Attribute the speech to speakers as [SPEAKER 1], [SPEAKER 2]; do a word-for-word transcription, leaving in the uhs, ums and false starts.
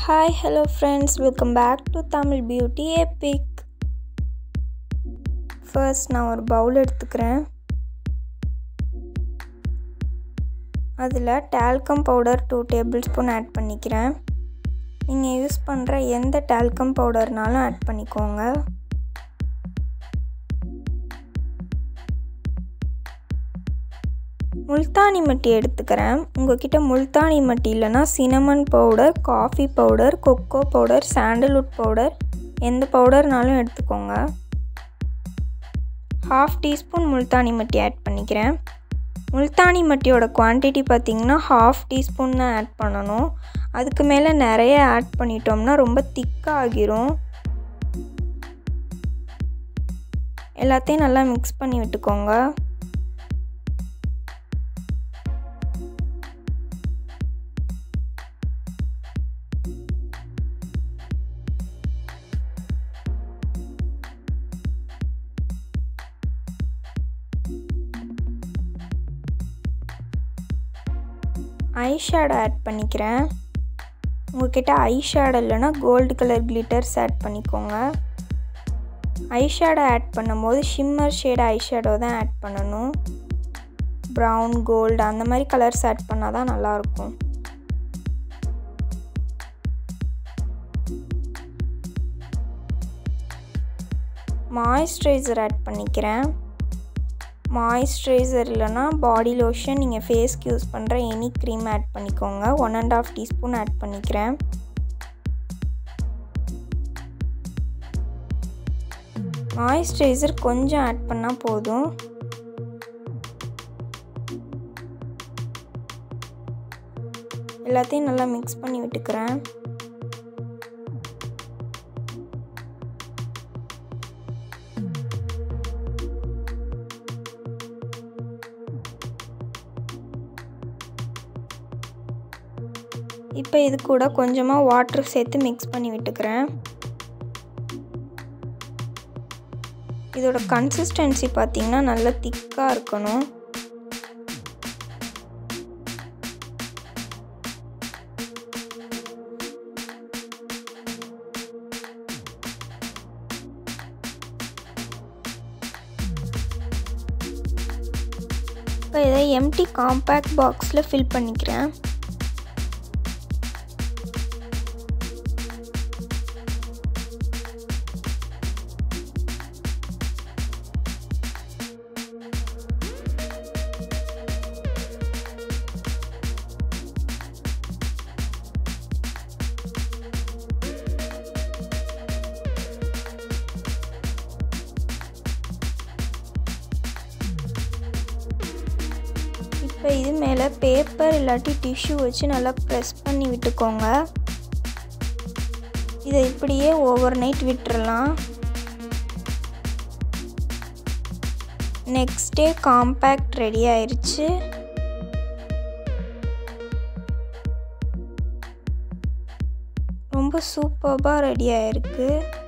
[SPEAKER 1] Hi, hello friends, welcome back to Tamil Beauty Epic. First நான் ஒரு பவுல் எடுத்துக்கிறேன். அதில் talcum powder two tablespoon add பண்ணிக்கிறேன். நீங்கள் யூஸ் பண்ணுற எந்த talcum powderனாலும் ஆட் பண்ணிக்கோங்க. முல்தானி மட்டி எடுத்துக்கிறேன். உங்ககிட்ட முல்தானி மட்டி இல்லைனா cinnamon powder, coffee powder, cocoa powder, sandalwood powder எந்த பவுடர்னாலும் எடுத்துக்கோங்க. Half teaspoon Multani mitti add பண்ணிக்கிறேன். முல்தானி மட்டியோட குவான்டிட்டி பார்த்திங்கன்னா ஹாஃப் டீஸ்பூன் தான் ஆட் பண்ணணும். அதுக்கு மேலே நிறைய ஆட் பண்ணிட்டோம்னா ரொம்ப திக்காக ஆகிரும். எல்லாத்தையும் நல்லா மிக்ஸ் பண்ணி விட்டுக்கோங்க. ஐ ஷேடோ ஆட் பண்ணிக்கிறேன். உங்கள்கிட்ட ஐ ஷேடோ இல்லைனா கோல்டு கலர் கிளிட்டர்ஸ் ஆட் பண்ணிக்கோங்க. ஐ ஷேடோ ஆட் பண்ணும்போது ஷிம்மர் ஷேட் ஐ ஷேடோ தான் ஆட் பண்ணணும். ப்ரௌன், கோல்டு அந்த மாதிரி கலர்ஸ் ஆட் பண்ணால் தான் நல்லாயிருக்கும். மாய்ஸ்சரைசர் ஆட் பண்ணிக்கிறேன். மாய்ஸ்சரைசர் இல்லைனா பாடி லோஷன், நீங்கள் ஃபேஸ்க்கு யூஸ் பண்ணுற எனி க்ரீம் ஆட் பண்ணிக்கோங்க. One and half teaspoon add பண்ணிக்கிறேன். மாய்ஸ்சரைசர் கொஞ்சம் ஆட் பண்ணால் போதும். எல்லாத்தையும் நல்லா மிக்ஸ் பண்ணி விட்டுக்கிறேன். இப்போ இது கூட கொஞ்சமாக வாட்டர் சேர்த்து மிக்ஸ் பண்ணி விட்டுக்கிறேன். இதோட கன்சிஸ்டன்சி பார்த்திங்கன்னா நல்லா திக்காக இருக்கணும். இப்போ இதை எம்டி காம்பேக்ட் பாக்ஸில் ஃபில் பண்ணிக்கிறேன். இப்போ இது மேலே பேப்பர் இல்லாட்டி டிஷ்யூ வச்சு நல்லா ப்ரெஸ் பண்ணி விட்டுக்கோங்க. இதை இப்படியே ஓவர் நைட் விட்டுறலாம். நெக்ஸ்ட் டே காம்பேக்ட் ரெடி ஆயிடுச்சு. ரொம்ப சூப்பராக ரெடி ஆயிருக்கு.